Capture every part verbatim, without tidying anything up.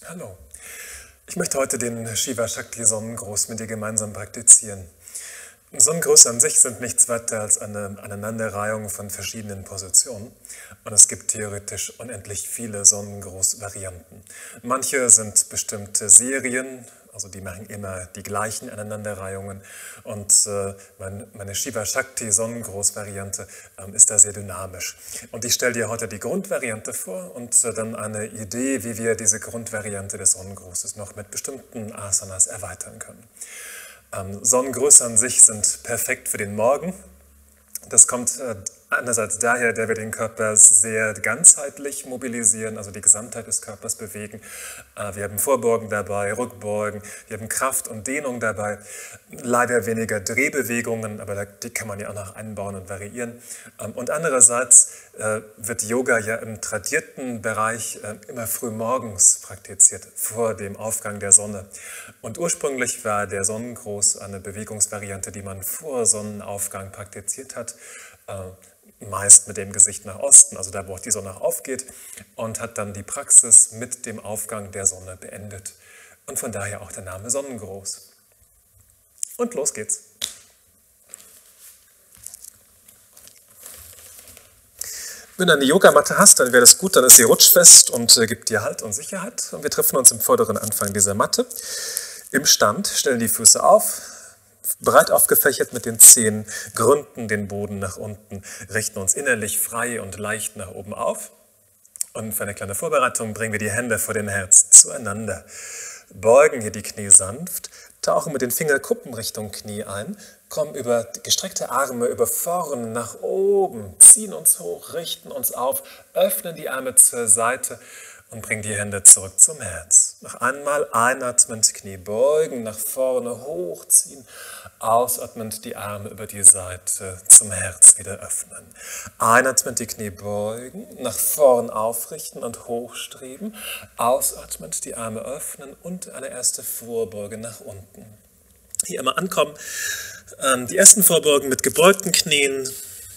Hallo. Ich möchte heute den Shiva Shakti Sonnengruß mit dir gemeinsam praktizieren. Sonnengrüße an sich sind nichts weiter als eine Aneinanderreihung von verschiedenen Positionen und es gibt theoretisch unendlich viele Sonnengruß-Varianten. Manche sind bestimmte Serien, also die machen immer die gleichen Aneinanderreihungen und äh, mein, meine Shiva Shakti Sonnengruß-Variante äh, ist da sehr dynamisch. Und ich stelle dir heute die Grundvariante vor und äh, dann eine Idee, wie wir diese Grundvariante des Sonnengrußes noch mit bestimmten Asanas erweitern können. Ähm, Sonnengrüße an sich sind perfekt für den Morgen. Das kommt äh, einerseits daher, da wir den Körper sehr ganzheitlich mobilisieren, also die Gesamtheit des Körpers bewegen. Äh, wir haben Vorbeugen dabei, Rückbeugen, wir haben Kraft und Dehnung dabei. Leider weniger Drehbewegungen, aber da, die kann man ja auch noch einbauen und variieren. Ähm, und andererseits äh, wird Yoga ja im tradierten Bereich äh, immer früh morgens praktiziert, vor dem Aufgang der Sonne. Und ursprünglich war der Sonnengruß eine Bewegungsvariante, die man vor Sonnenaufgang praktiziert hat, äh, meist mit dem Gesicht nach Osten, also da, wo auch die Sonne aufgeht, und hat dann die Praxis mit dem Aufgang der Sonne beendet. Und von daher auch der Name Sonnengruß. Und los geht's. Wenn du eine Yogamatte hast, dann wäre das gut, dann ist sie rutschfest und äh, gibt dir Halt und Sicherheit. Und wir treffen uns im vorderen Anfang dieser Matte. Im Stand stellen die Füße auf, breit aufgefächert mit den Zehen, gründen den Boden nach unten, richten uns innerlich frei und leicht nach oben auf. Und für eine kleine Vorbereitung bringen wir die Hände vor dem Herz zueinander. Beugen hier die Knie sanft, tauchen mit den Fingerkuppen Richtung Knie ein, kommen über gestreckte Arme über vorn nach oben, ziehen uns hoch, richten uns auf, öffnen die Arme zur Seite und bringen die Hände zurück zum Herz. Noch einmal einatmend Knie beugen, nach vorne hochziehen, ausatmend die Arme über die Seite zum Herz wieder öffnen. Einatmend die Knie beugen, nach vorn aufrichten und hochstreben, ausatmend die Arme öffnen und eine erste Vorbeuge nach unten. Hier immer ankommen, die ersten Vorbeugen mit gebeugten Knien,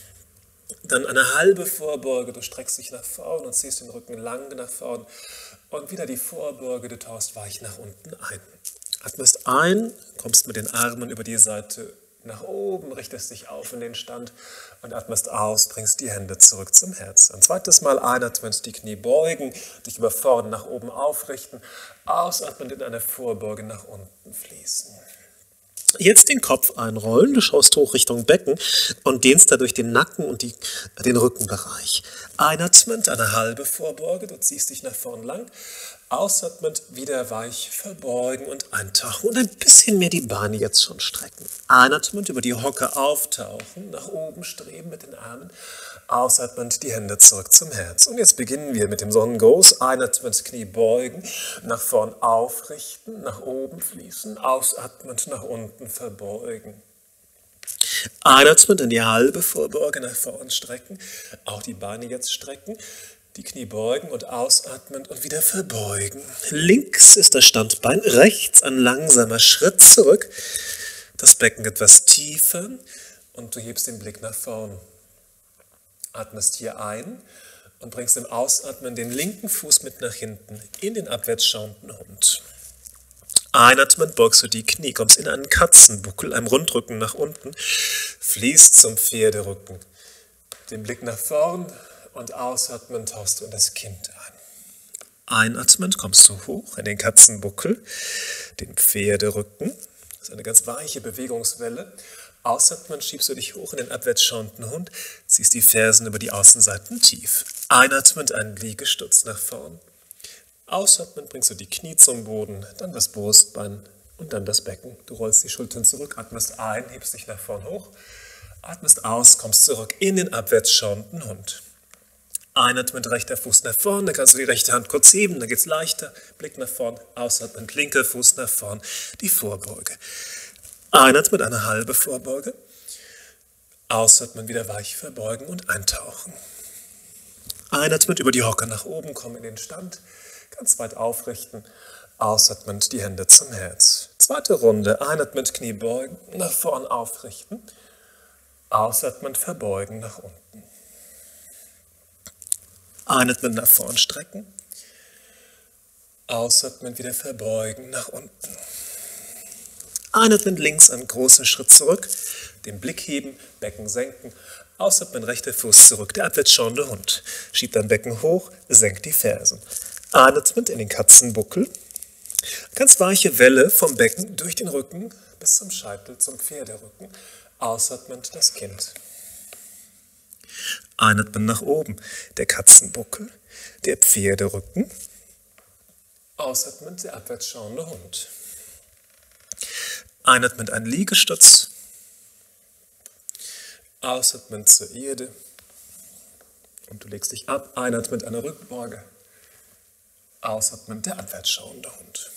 dann eine halbe Vorbeuge, du streckst dich nach vorn und ziehst den Rücken lang nach vorn und wieder die Vorbeuge, du tauchst weich nach unten ein. Atmest ein, kommst mit den Armen über die Seite nach oben, richtest dich auf in den Stand und atmest aus, bringst die Hände zurück zum Herz. Ein zweites Mal einatmend die Knie beugen, dich über vorn nach oben aufrichten, ausatmend in eine Vorbeuge nach unten fließen. Jetzt den Kopf einrollen, du schaust hoch Richtung Becken und dehnst dadurch den Nacken und die, den Rückenbereich. Einatmend eine halbe Vorbeuge, du ziehst dich nach vorn lang. Ausatmend wieder weich verbeugen und eintauchen und ein bisschen mehr die Beine jetzt schon strecken. Einatmend über die Hocke auftauchen, nach oben streben mit den Armen. Ausatmend die Hände zurück zum Herz. Und jetzt beginnen wir mit dem Sonnengruß. Einatmend Knie beugen, nach vorn aufrichten, nach oben fließen. Ausatmend nach unten verbeugen. Einatmend in die halbe Vorbeuge nach vorn strecken. Auch die Beine jetzt strecken. Die Knie beugen und ausatmen und wieder verbeugen. Links ist das Standbein, rechts ein langsamer Schritt zurück. Das Becken etwas tiefer und du hebst den Blick nach vorn. Atmest hier ein und bringst im Ausatmen den linken Fuß mit nach hinten in den abwärts schauenden Hund. Einatmend beugst du die Knie, kommst in einen Katzenbuckel, einem Rundrücken nach unten, fließt zum Pferderücken. Den Blick nach vorn. Und ausatmend tauchst du in das Kind ein. Einatmend kommst du hoch in den Katzenbuckel, den Pferderücken. Das ist eine ganz weiche Bewegungswelle. Ausatmend schiebst du dich hoch in den abwärts schauenden Hund, ziehst die Fersen über die Außenseiten tief. Einatmend einen Liegestütz nach vorn. Ausatmend bringst du die Knie zum Boden, dann das Brustbein und dann das Becken. Du rollst die Schultern zurück, atmest ein, hebst dich nach vorn hoch. Atmest aus, kommst zurück in den abwärts schauenden Hund. Einatmend rechter Fuß nach vorn, dann kannst du die rechte Hand kurz heben, dann geht es leichter. Blick nach vorn, ausatmend linker Fuß nach vorn, die Vorbeuge. Einatmend eine halbe Vorbeuge. Ausatmend wieder weich verbeugen und eintauchen. Einatmend über die Hocke nach oben, kommen in den Stand, ganz weit aufrichten. Ausatmend die Hände zum Herz. Zweite Runde, einatmend Knie beugen, nach vorn aufrichten. Ausatmend verbeugen nach unten. Einatmen nach vorn strecken, Ausatmen, wieder verbeugen, nach unten. Einatmen, links einen großen Schritt zurück, den Blick heben, Becken senken. Ausatmen, rechter Fuß zurück, der abwärts schauende Hund. Schiebt dein Becken hoch, senkt die Fersen. Einatmen in den Katzenbuckel. Ganz weiche Welle vom Becken durch den Rücken bis zum Scheitel, zum Pferderücken. Ausatmend das Kind. Einatmen nach oben, der Katzenbuckel, der Pferderücken. Ausatmend der abwärts schauende Hund. Einatmend ein Liegestütz. Ausatmend zur Erde. Und du legst dich ab. Einatmend eine Rückbeuge. Ausatmend der abwärts schauende Hund.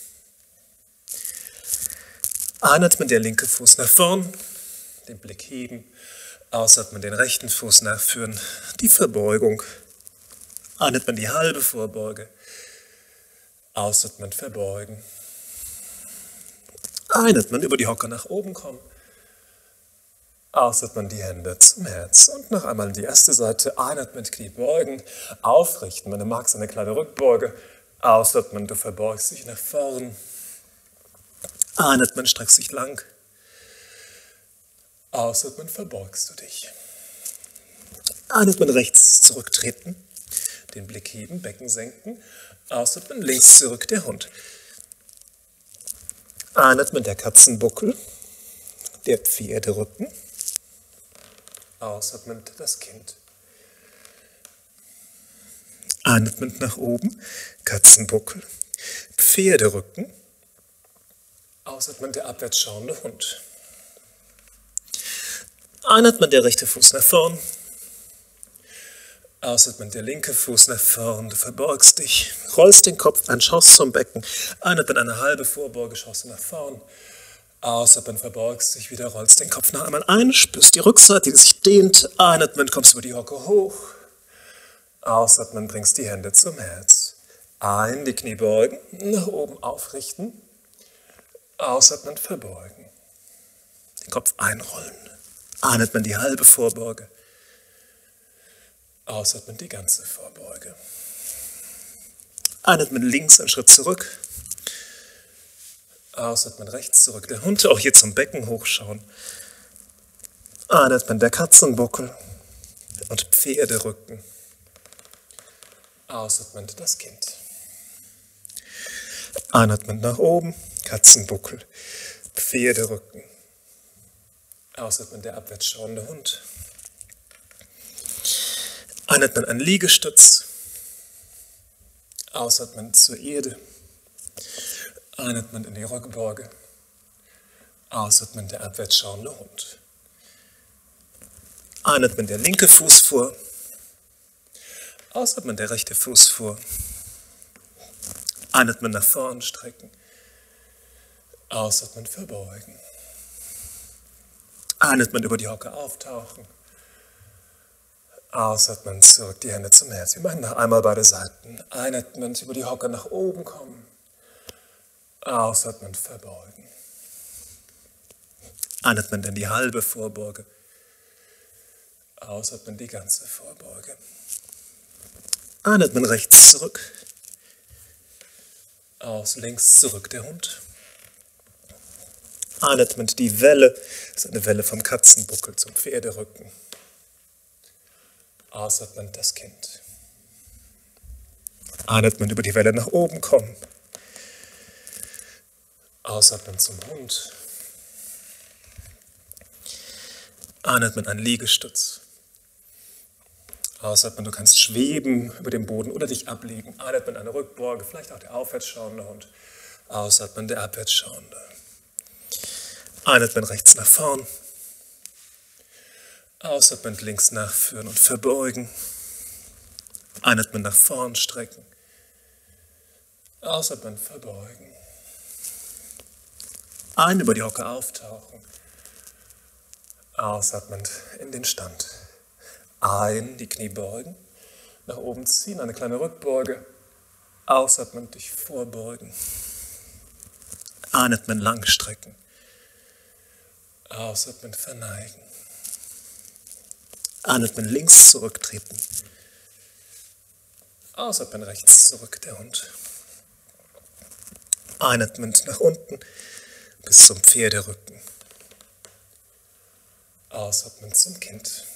Einatmen der linke Fuß nach vorn, den Blick heben. Ausatmen den rechten Fuß nachführen, die Verbeugung. Einatmen die halbe Vorbeuge. Ausatmen verbeugen. Einatmen über die Hocke nach oben kommen. Ausatmen die Hände zum Herz. Und noch einmal die erste Seite. Einatmen, Knie beugen, aufrichten. Wenn du magst, eine kleine Rückbeuge. Ausatmen, du verbeugst dich nach vorn. Einatmen, streckst dich lang. Ausatmen, verbeugst du dich. Einatmen, rechts zurücktreten. Den Blick heben, Becken senken. Ausatmen, links zurück, der Hund. Einatmen, der Katzenbuckel. Der Pferderücken. Ausatmend das Kind. Einatmend nach oben, Katzenbuckel, Pferderücken. Ausatmend der abwärts schauende Hund. Einatmend der rechte Fuß nach vorn. Ausatmend der linke Fuß nach vorn. Du verbeugst dich, rollst den Kopf ein, schaust zum Becken. Einatmend eine halbe Vorbeuge, schaust du nach vorn. Ausatmen, verbeugst dich wieder, rollst den Kopf noch einmal ein, spürst die Rückseite, die sich dehnt. Einatmen, kommst über die Hocke hoch. Ausatmen, bringst die Hände zum Herz. Ein, die Knie beugen, nach oben aufrichten. Ausatmen, verbeugen. Den Kopf einrollen. Einatmen, die halbe Vorbeuge. Ausatmen, die ganze Vorbeuge. Einatmen, links einen Schritt zurück. Ausatmen, rechts zurück, der Hund, auch hier zum Becken hochschauen. Einatmen, der Katzenbuckel und Pferderücken. Ausatmen, das Kind. Einatmen nach oben, Katzenbuckel, Pferderücken. Ausatmen, der abwärts schauende Hund. Einatmen, ein Liegestütz. Ausatmen zur Erde. Einatmen in die Rückbeuge. Ausatmen der abwärts schauende Hund. Einatmen der linke Fuß vor. Ausatmen der rechte Fuß vor. Einatmen nach vorn strecken. Ausatmen verbeugen. Einatmen über die Hocke auftauchen. Ausatmen zurück, die Hände zum Herz. Wir machen noch einmal beide Seiten. Einatmen über die Hocke nach oben kommen. Ausatmen, verbeugen. Einatmen in die halbe Vorbeuge. Ausatmen die ganze Vorbeuge. Einatmen rechts zurück. Aus links zurück der Hund. Einatmen die Welle. Das ist eine Welle vom Katzenbuckel zum Pferderücken. Ausatmen das Kind. Einatmen über die Welle nach oben kommen. Ausatmen zum Hund. Einatmen ein Liegestütz. Ausatmen, du kannst schweben über dem Boden oder dich ablegen. Einatmen eine Rückbeuge, vielleicht auch der aufwärts schauende Hund. Ausatmen der abwärts schauende. Einatmen rechts nach vorn. Ausatmen links nachführen und verbeugen. Einatmen nach vorn strecken. Ausatmen verbeugen. Ein über die Hocke auftauchen. Ausatmend in den Stand. Ein, die Knie beugen. Nach oben ziehen, eine kleine Rückbeuge. Ausatmend dich vorbeugen. Einatmen lang strecken. Ausatmen verneigen. Einatmen links zurücktreten. Ausatmen rechts zurück, der Hund. Einatmend nach unten bis zum Pferderücken. Ausatmend zum Kind.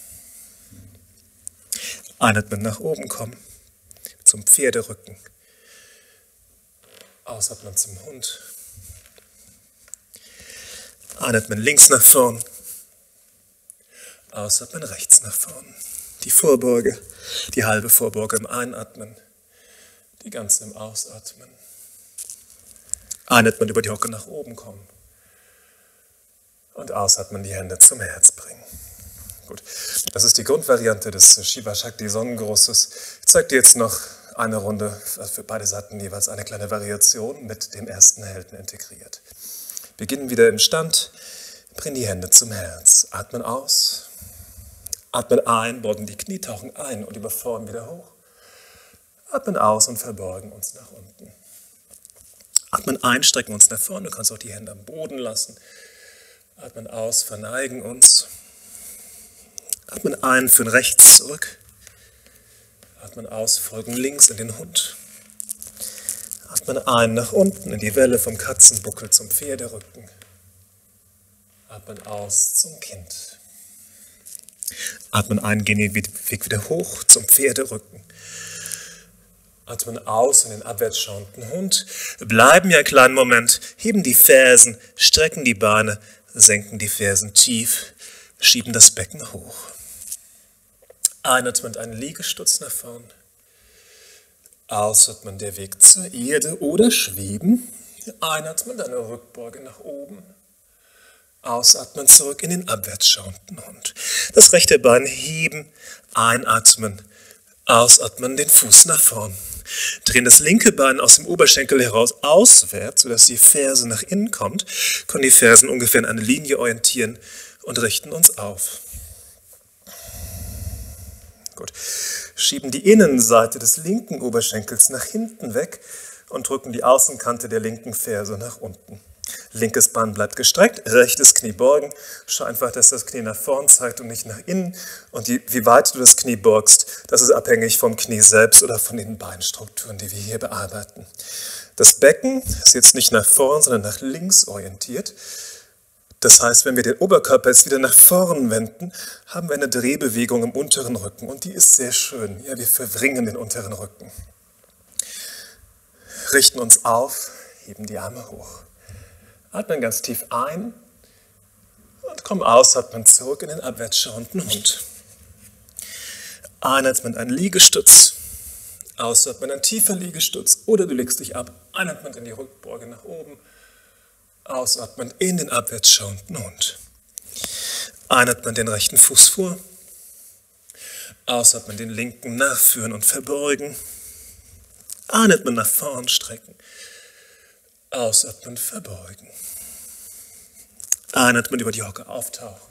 Einatmend nach oben kommen zum Pferderücken. Ausatmen zum Hund. Einatmen links nach vorn. Ausatmen rechts nach vorn. Die Vorbeuge, die halbe Vorbeuge im Einatmen, die ganze im Ausatmen. Einatmen über die Hocke nach oben kommen. Und ausatmen, die Hände zum Herz bringen. Gut, das ist die Grundvariante des Shiva Shakti Sonnengrußes. Ich zeige dir jetzt noch eine Runde, für beide Seiten jeweils eine kleine Variation mit dem ersten Helden integriert. Beginnen wieder im Stand, bringen die Hände zum Herz, atmen aus, atmen ein, beugen die Knie, tauchen ein und überfordern wieder hoch. Atmen aus und verbeugen uns nach unten. Atmen ein, strecken uns nach vorne, du kannst auch die Hände am Boden lassen. Atmen aus, verneigen uns. Atmen ein, führen rechts zurück. Atmen aus, folgen links in den Hund. Atmen ein, nach unten in die Welle vom Katzenbuckel zum Pferderücken. Atmen aus zum Kind. Atmen ein, gehen den Weg wieder hoch zum Pferderücken. Atmen aus in den abwärtsschauenden Hund. Bleiben hier einen kleinen Moment, heben die Fersen, strecken die Beine, senken die Fersen tief, schieben das Becken hoch. Einatmen einen Liegestütz nach vorn. Ausatmen der Weg zur Erde oder schweben. Einatmen eine Rückbeuge nach oben. Ausatmen zurück in den abwärtsschauenden Hund. Das rechte Bein heben, einatmen, ausatmen, den Fuß nach vorn. Drehen das linke Bein aus dem Oberschenkel heraus auswärts, sodass die Ferse nach innen kommt, können die Fersen ungefähr in eine Linie orientieren und richten uns auf. Gut. Schieben die Innenseite des linken Oberschenkels nach hinten weg und drücken die Außenkante der linken Ferse nach unten. Linkes Bein bleibt gestreckt, rechtes Knie beugen. Schau einfach, dass das Knie nach vorn zeigt und nicht nach innen. Und die, wie weit du das Knie beugst, das ist abhängig vom Knie selbst oder von den Beinstrukturen, die wir hier bearbeiten. Das Becken ist jetzt nicht nach vorn, sondern nach links orientiert. Das heißt, wenn wir den Oberkörper jetzt wieder nach vorn wenden, haben wir eine Drehbewegung im unteren Rücken. Und die ist sehr schön. Ja, wir verwringen den unteren Rücken. Richten uns auf, heben die Arme hoch. Atmen ganz tief ein und kommen aus, atmen zurück in den abwärtsschauenden Hund. Einatmen ein Liegestütz, ausatmen ein tiefer Liegestütz oder du legst dich ab, einatmen in die Rückbeuge nach oben, ausatmen in den abwärtsschauenden Hund. Einatmen den rechten Fuß vor, ausatmen den linken nachführen und verbeugen, einatmen nach vorn strecken. Ausatmen, verbeugen. Einatmen über die Hocke auftauchen.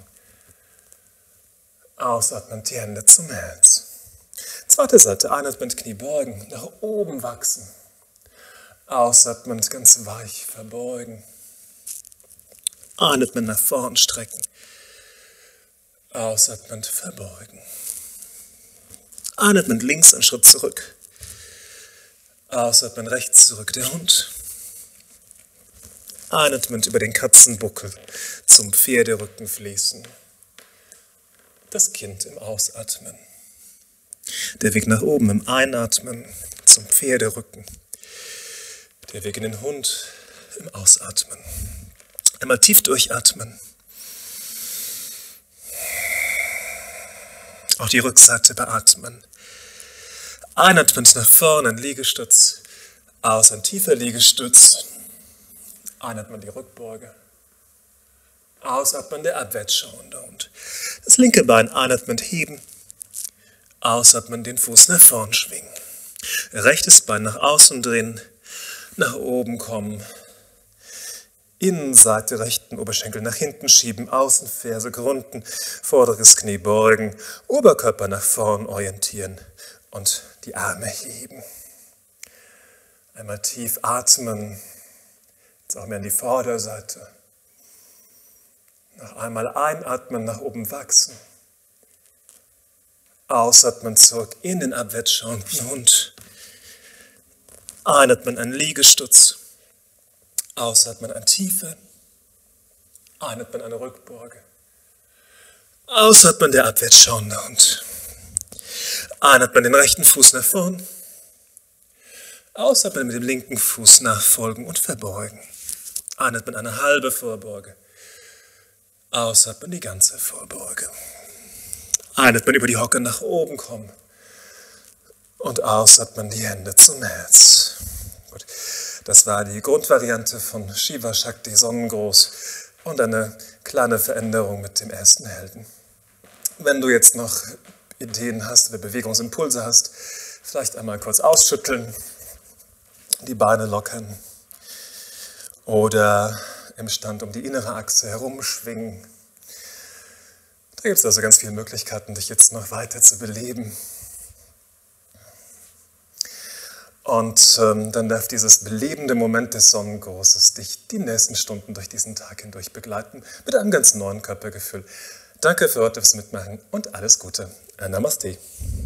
Ausatmen, die Hände zum Herz. Zweite Seite, einatmen, Knie beugen, nach oben wachsen. Ausatmen, ganz weich verbeugen. Einatmen, nach vorn strecken. Ausatmen, verbeugen. Einatmen, links einen Schritt zurück. Ausatmen, rechts zurück, der Hund. Einatmend über den Katzenbuckel zum Pferderücken fließen. Das Kind im Ausatmen. Der Weg nach oben im Einatmen zum Pferderücken. Der Weg in den Hund im Ausatmen. Einmal tief durchatmen. Auch die Rückseite beatmen. Einatmend nach vorne, ein Liegestütz. Aus, ein tiefer Liegestütz. Einatmen die Rückbeuge. Ausatmen der abwärtsschauende Hund. Das linke Bein einatmend heben. Ausatmen den Fuß nach vorn schwingen. Rechtes Bein nach außen drehen. Nach oben kommen. Innenseite rechten Oberschenkel nach hinten schieben. Außenferse gründen. Vorderes Knie beugen. Oberkörper nach vorn orientieren. Und die Arme heben. Einmal tief atmen. Jetzt auch mehr an die Vorderseite. Noch einmal einatmen, nach oben wachsen. Ausatmen zurück in den abwärtsschauenden Hund. Einatmen ein Liegestütz. Ausatmen an Tiefe. Einatmen eine Rückbeuge. Ausatmen der abwärts schauende Hund. Einatmen den rechten Fuß nach vorn. Ausatmen mit dem linken Fuß nachfolgen und verbeugen. Einatmen eine halbe Vorbeuge. Ausatmen die ganze Vorbeuge. Einatmen über die Hocke nach oben kommen. Und ausatmen die Hände zum Herz. Gut. Das war die Grundvariante von Shiva Shakti Sonnengruß und eine kleine Veränderung mit dem ersten Helden. Wenn du jetzt noch Ideen hast oder Bewegungsimpulse hast, vielleicht einmal kurz ausschütteln, die Beine lockern oder im Stand um die innere Achse herumschwingen. Da gibt es also ganz viele Möglichkeiten, dich jetzt noch weiter zu beleben. Und ähm, dann darf dieses belebende Moment des Sonnengrußes dich die nächsten Stunden durch diesen Tag hindurch begleiten, mit einem ganz neuen Körpergefühl. Danke für heute fürs Mitmachen und alles Gute. Namaste.